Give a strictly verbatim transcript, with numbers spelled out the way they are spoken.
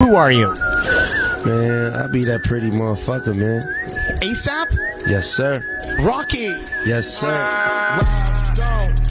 Who are you? Man, I be that pretty motherfucker, man. ASAP? Yes, sir. Rocky? Yes, sir. Rob Stone.